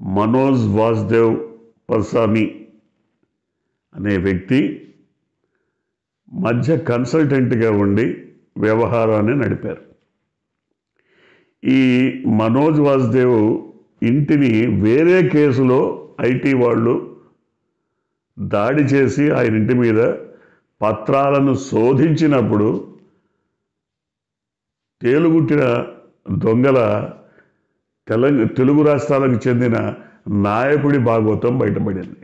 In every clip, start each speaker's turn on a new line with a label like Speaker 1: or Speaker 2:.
Speaker 1: మనోజ్ వాసుదేవ్ పర్సాని అనే వ్యక్తి మధ్య కన్సల్టెంట్గా ఉండి వ్యవహారాన్ని నడిపారు. ఈ మనోజ్ వాసుదేవ్ ఇంటిని వేరే కేసులో ఐటీ వాళ్ళు దాడి చేసి ఆయన ఇంటి మీద పత్రాలను శోధించినప్పుడు తేలుగుట్టిన దొంగల తెలుగు రాష్ట్రాలకు చెందిన నాయకుడి భాగవతం బయటపడింది.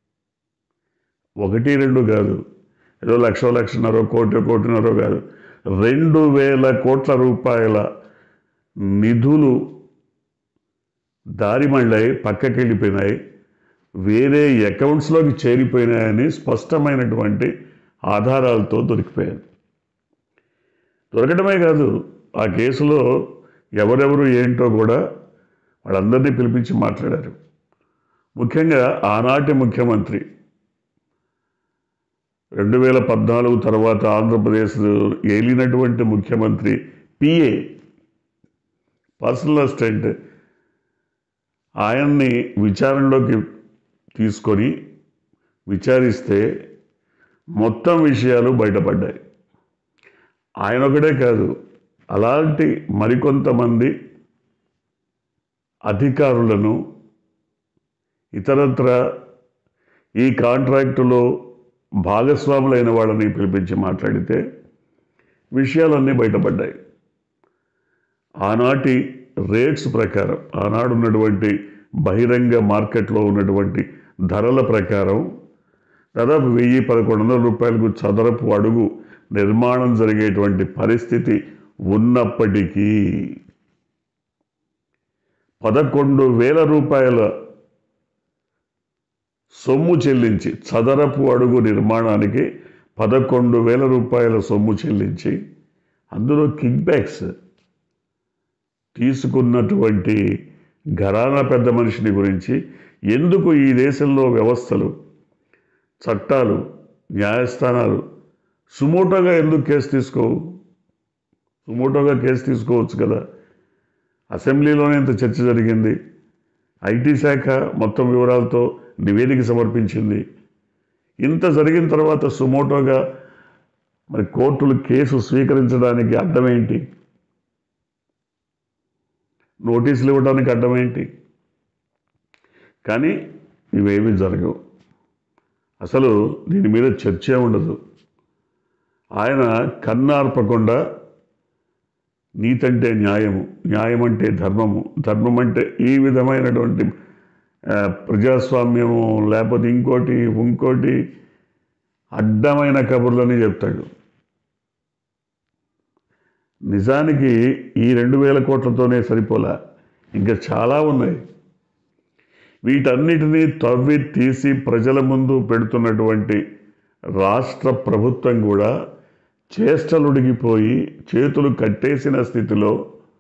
Speaker 1: 1-2 కాదు, ఏదో లక్షన్నర కోటిన్నర కాదు, 2,000 కోట్ల రూపాయల నిధులు దారి మళ్ళీ పక్కకి వెళ్ళిపోయినాయి, వేరే అకౌంట్స్లోకి చేరిపోయినాయని స్పష్టమైనటువంటి ఆధారాలతో దొరికిపోయారు. దొరకడమే కాదు, ఆ కేసులో ఎవరెవరు ఏంటో కూడా వాళ్ళందరినీ పిలిపించి మాట్లాడారు. ముఖ్యంగా ఆనాటి ముఖ్యమంత్రి 2014 తర్వాత ఆంధ్రప్రదేశ్ ఏలినటువంటి ముఖ్యమంత్రి పిఏ, పర్సనల్ అసిస్టెంట్, ఆయన్ని విచారణలోకి తీసుకొని విచారిస్తే మొత్తం విషయాలు బయటపడ్డాయి. ఆయన ఒకటే కాదు, అలాంటి మరికొంతమంది అధికారులను ఇతరత్ర ఈ కాంట్రాక్టులో భాగస్వాములైన వాళ్ళని పిలిపించి మాట్లాడితే విషయాలన్నీ బయటపడ్డాయి. ఆనాటి రేట్స్ ప్రకారం, ఆనాడు ఉన్నటువంటి బహిరంగ మార్కెట్లో ఉన్నటువంటి ధరల ప్రకారం దాదాపు 1,000-1,100 రూపాయలకు చదరపు అడుగు నిర్మాణం జరిగేటువంటి పరిస్థితి ఉన్నప్పటికీ 11,000 రూపాయల సొమ్ము చెల్లించి, చదరపు అడుగు నిర్మాణానికి 11,000 రూపాయల సొమ్ము చెల్లించి అందులో కిక్ బ్యాక్స్ తీసుకున్నటువంటి ఘరానా పెద్ద మనిషిని గురించి ఎందుకు ఈ దేశంలో వ్యవస్థలు, చట్టాలు, న్యాయస్థానాలు సుమోటోగా ఎందుకు కేసు తీసుకోవు? సుమోటోగా కేసు తీసుకోవచ్చు కదా. అసెంబ్లీలోనే ఇంత చర్చ జరిగింది, ఐటీ శాఖ మొత్తం వివరాలతో నివేదిక సమర్పించింది. ఇంత జరిగిన తర్వాత సుమోటోగా మరి కోర్టులు కేసు స్వీకరించడానికి అడ్డమేంటి? నోటీసులు ఇవ్వడానికి అడ్డమేంటి? కానీ ఇవేమీ జరగవు. అసలు దీని మీద చర్చే ఉండదు. ఆయన కన్నార్పకుండా నీతంటే న్యాయము, న్యాయం అంటే ధర్మము, ధర్మం అంటే ఈ విధమైనటువంటి ప్రజాస్వామ్యము, లేకపోతే ఇంకోటి అడ్డమైన కబుర్లని చెప్తాడు. నిజానికి ఈ 2,000 కోట్లతోనే సరిపోలా, ఇంకా చాలా ఉన్నాయి. వీటన్నిటినీ తవ్వి తీసి ప్రజల ముందు పెడుతున్నటువంటి రాష్ట్ర ప్రభుత్వం కూడా చేష్టలుడిగిపోయి చేతులు కట్టేసిన స్థితిలో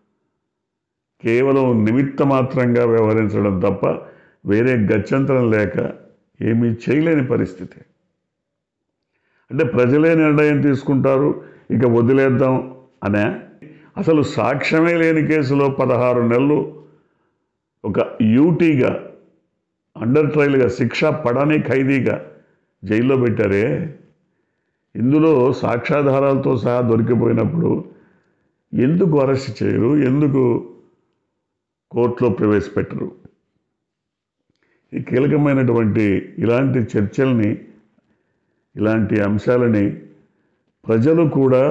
Speaker 1: కేవలం నిమిత్త మాత్రంగా వ్యవహరించడం తప్ప వేరే గత్యంతరం లేక ఏమీ చేయలేని పరిస్థితి. అంటే ప్రజలే నిర్ణయం తీసుకుంటారు, ఇక వదిలేద్దాం అనే. అసలు సాక్ష్యమే లేని కేసులో 16 నెలలు ఒక యూటీగా, అండర్ ట్రయల్గా, శిక్ష పడని ఖైదీగా జైల్లో పెట్టారే. ఇందులో సాక్ష్యాధారాలతో సహా దొరికిపోయినప్పుడు ఎందుకు అరెస్ట్ చేయరు? ఎందుకు కోర్టులో ప్రవేశపెట్టరు? ఈ కీలకమైనటువంటి ఇలాంటి చర్చల్ని, ఇలాంటి అంశాలని ప్రజలు కూడా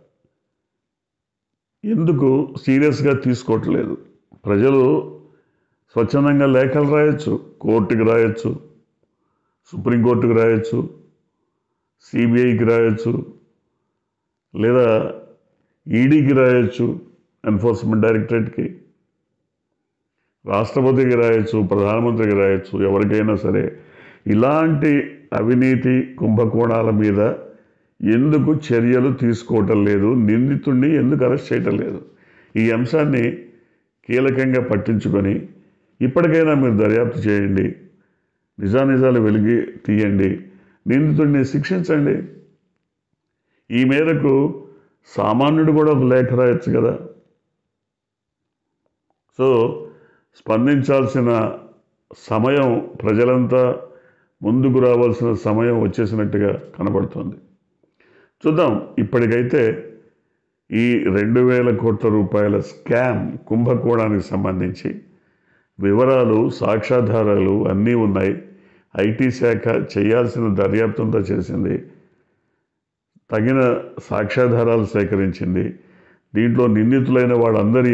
Speaker 1: ఎందుకు సీరియస్గా తీసుకోవట్లేదు? ప్రజలు స్వచ్ఛందంగా లేఖలు రాయొచ్చు, కోర్టుకి రాయొచ్చు, సుప్రీంకోర్టుకి రాయొచ్చు, సిబిఐకి రాయొచ్చు, లేదా ఈడీకి రాయొచ్చు, ఎన్ఫోర్స్మెంట్ డైరెక్టరేట్కి, రాష్ట్రపతికి రాయొచ్చు, ప్రధానమంత్రికి రాయొచ్చు, ఎవరికైనా సరే. ఇలాంటి అవినీతి కుంభకోణాల మీద ఎందుకు చర్యలు తీసుకోవటం లేదు? నిందితుడిని ఎందుకు అరెస్ట్ చేయటం లేదు? ఈ అంశాన్ని కీలకంగా పట్టించుకొని ఇప్పటికైనా మీరు దర్యాప్తు చేయండి, నిజానిజాలు వెలిగి తీయండి, నిందితుడిని శిక్షించండి. ఈ మేరకు సామాన్యుడు కూడా ఒక లేఖ రాయొచ్చు కదా. సో స్పందించాల్సిన సమయం ప్రజలంతా ముందుకు రావాల్సిన సమయం వచ్చేసినట్టుగా కనబడుతుంది. చూద్దాం. ఇప్పటికైతే ఈ 2,000 కోట్ల రూపాయల స్కామ్ కుంభకోణానికి సంబంధించి వివరాలు, సాక్ష్యాధారాలు అన్నీ ఉన్నాయి. ఐటీ శాఖ చేయాల్సిన దర్యాప్తంతో చేసింది, తగిన సాక్ష్యాధారాలు సేకరించింది. దీంట్లో నిందితులైన వాళ్ళందరి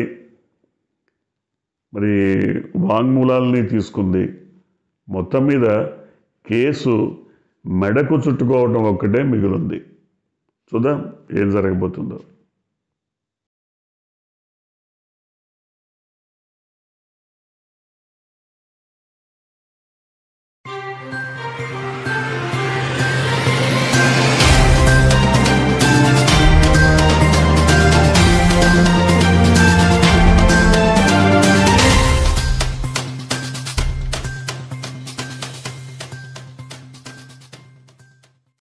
Speaker 1: మరి వాంగ్మూలాలని తీసుకుంది. మొత్తం మీద కేసు మెడకు చుట్టుకోవడం ఒక్కటే మిగిలింది. చూద్దాం ఏం జరగబోతుందో.